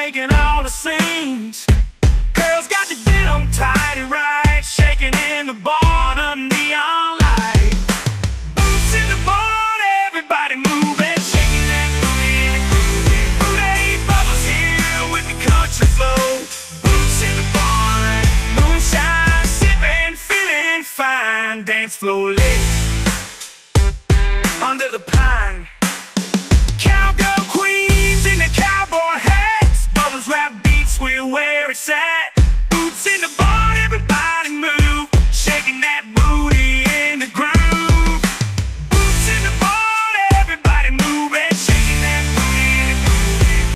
making all the scenes. Girls got to get them tight and right, shaking in the bar under neon light. Boots in the barn, everybody moving, shaking that booty and grooving. Booty bubbles here with the country flow. Boots in the barn, moonshine sipping, feeling fine. Dance floor lady.